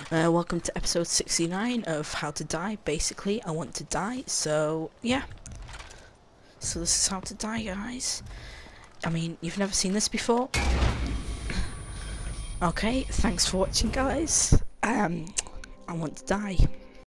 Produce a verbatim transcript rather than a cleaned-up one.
Uh, welcome to episode sixty-nine of How to Die. Basically, I want to die, so yeah. So this is how to die, guys. I mean, you've never seen this before? Okay, thanks for watching, guys. Um, I want to die.